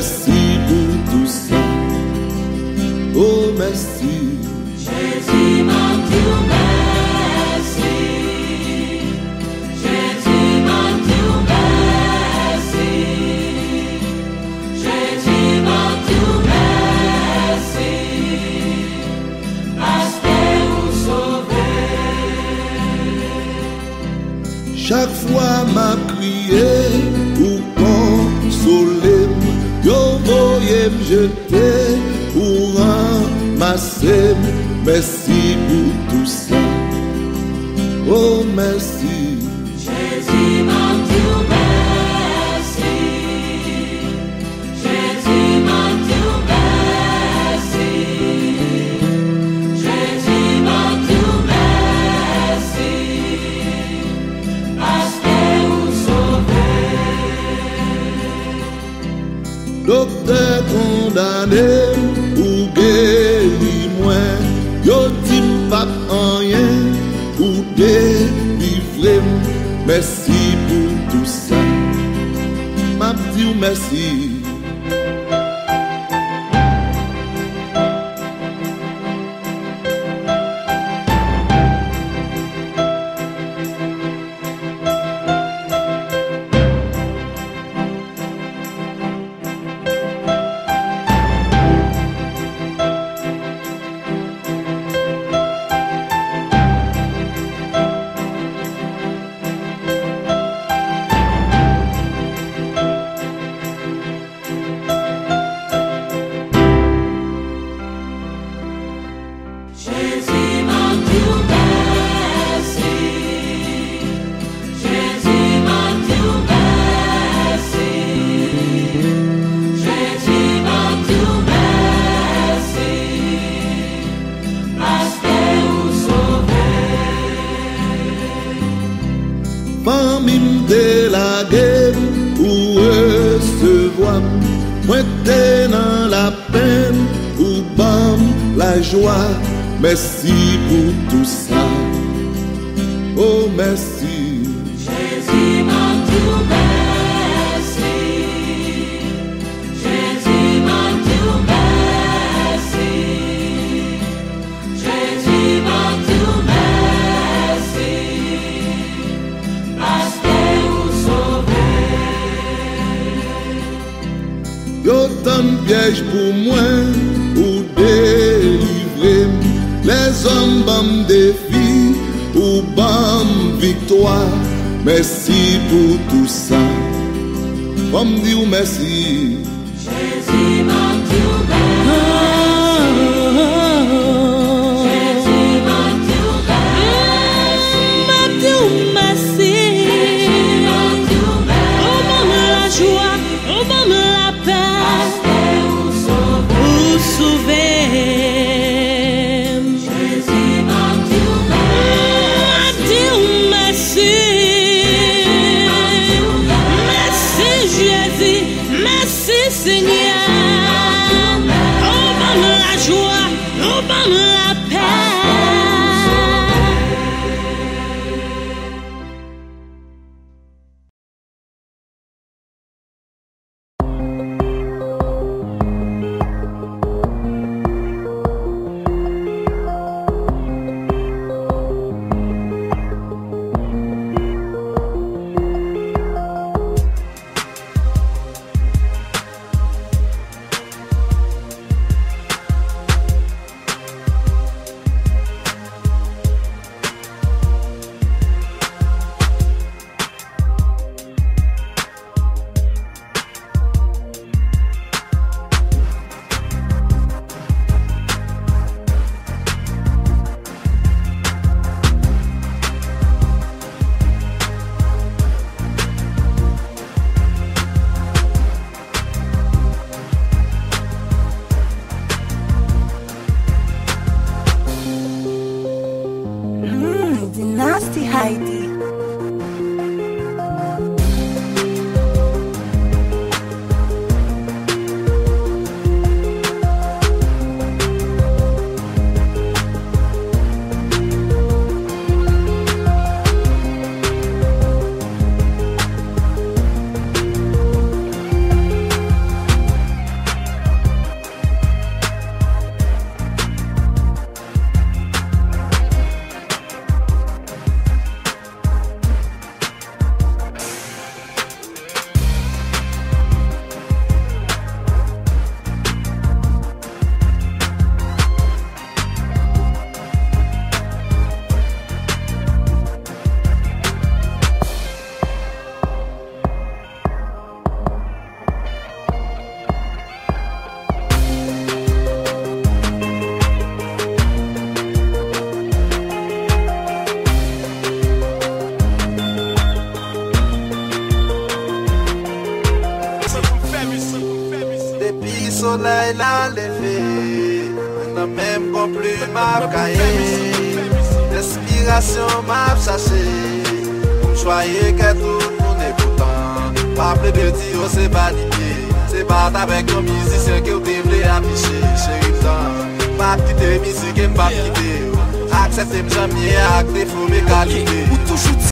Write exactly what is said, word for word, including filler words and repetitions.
merci pour tout ça. Oh merci. Jésus m'a dit merci. Jésus m'a dit merci. Jésus m'a dit merci. Parce que vous sauvez. Chaque fois m'a crié pour consoler, yo voyez me jeter pour ramasser. Merci pour tout ça. Oh merci. Jésus m'a dit merci. Jésus m'a dit merci. Jésus m'a dit merci. Parce que vous sauvez. Docteur condamné pour guérir moi, yo dit pas rien pour délivrer. Merci pour tout ça. M'a dit merci. Jésus m'a dit merci. Jésus m'a dit merci. Jésus m'a dit merci. Parce que vous sauvez. Famille de la guerre pour recevoir. Moi t'es dans la peine pour bam la joie. Merci pour tout ça. Oh merci. Jésus m'a dit merci. Jésus m'a dit merci. Jésus m'a dit merci. Parce que vous sauvez. Yo tant piège pour moi, pour délivrer. Les hommes bam défi, ou bam victoire. Merci pour tout ça. Comme dire merci. Jésus m'a dit merci. Jésus m'a dit merci. M'a dit merci. Jésus m'a dit merci. Oh bon la joie, oh bon la paix. Parce que vous sauvez. Vous sauvez. Jésus m'a dit merci. Merci Jésus, merci Seigneur. Oh bon la joie, oh bon la paix. Nasty Heidi. soleil l'a levé, n'a même pas plus m'a caillé. L'inspiration m'a cherché, pour choyer que tout le monde est content. Pas plus de dire c'est pas l'idée, c'est pas avec un musicien que vous devez afficher. Chérie, pas quitter musique et pas quitter. Acceptez mes amis et acte défaut mes qualités. Ou toujours